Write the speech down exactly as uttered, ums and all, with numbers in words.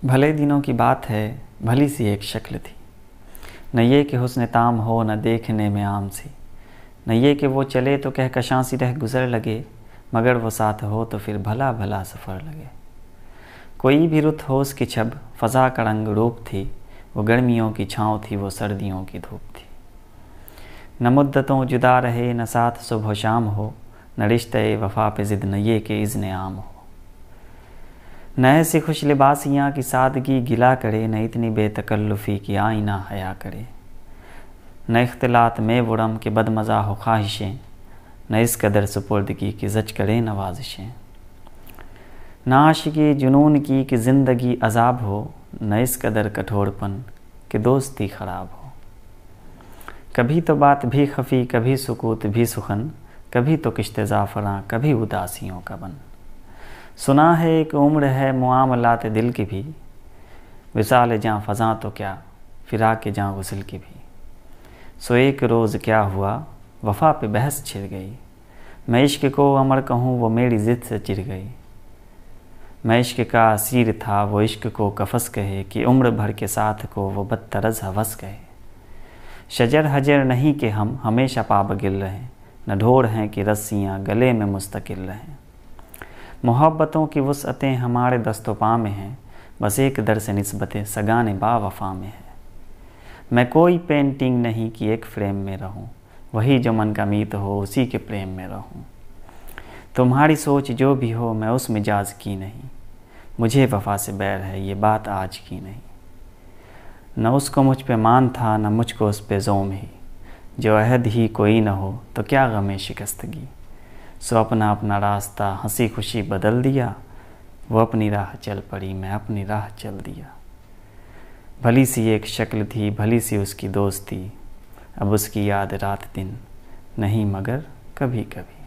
भले दिनों की बात है, भली सी एक शक्ल थी। न ये कि हुस्न ताम हो, न देखने में आम सी। न ये कि वो चले तो कह कशां सी रह गुज़र लगे, मगर वो साथ हो तो फिर भला भला सफ़र लगे। कोई भी रुत हो उसकी छब, फ़ज़ा का रंग रूप थी। वो गर्मियों की छाँव थी, वो सर्दियों की धूप थी। न मुद्दतों जुदा रहे, न साथ सुबह शाम हो, न रिश्ते वफ़ा पे ज़िद, न ये कि इज़्न आम हो। न ऐसी खुश लिबासियाँ की सादगी गिला करे, न इतनी बेतकल्लुफ़ी की आईना हया करे। न इख्तिलात में वुरम के बदमज़ा हो ख्वाहिशें, न इस कदर सुपुर्दगी की जच करे नवाजिशें। न आशिकी जुनून की कि ज़िंदगी अज़ाब हो, न इस कदर कठोरपन कि दोस्ती ख़राब हो। कभी तो बात भी खफ़ी, कभी सुकूत भी सुखन, कभी तो किश्ते ज़ाफ़रां, कभी उदासियों का बन। सुना है एक उम्र है मुआमलात दिल की भी, विसाल जाँ फ़ज़ां तो क्या, फ़िराक़ जाँ गुस्ल की भी। सो एक रोज़ क्या हुआ, वफ़ा पे बहस छिड़ गई। मैं इश्क को अमर कहूँ, वो मेरी ज़िद से चिढ़ गई। मैं इश्क का असीर था, वो इश्क को कफ़स कहे, कि उम्र भर के साथ को वो बदतरज़ हवस कहे। शजर हजर नहीं कि हम हमेशा पाबगिल रहें, न ढोर हैं कि रस्सियाँ गले में मुस्तकिल रहें। मोहब्बतों की वुसअतें हमारे दस्तों पाँ में हैं, बस एक दर से निस्बतें सगाने बावफ़ा में है। मैं कोई पेंटिंग नहीं कि एक फ्रेम में रहूं, वही जो मन का मीत हो उसी के प्रेम में रहूं। तुम्हारी सोच जो भी हो, मैं उस मिजाज की नहीं, मुझे वफ़ा से बैर है ये बात आज की नहीं। न उसको मुझ पे मान था, न मुझको उस पे ज़ोम ही, जो अहद ही कोई न हो तो क्या गमे शिकस्तगी। सो अपना अपना रास्ता हंसी खुशी बदल दिया, वो अपनी राह चल पड़ी, मैं अपनी राह चल दिया। भली सी एक शक्ल थी, भली सी उसकी दोस्ती, अब उसकी याद रात दिन नहीं मगर कभी कभी।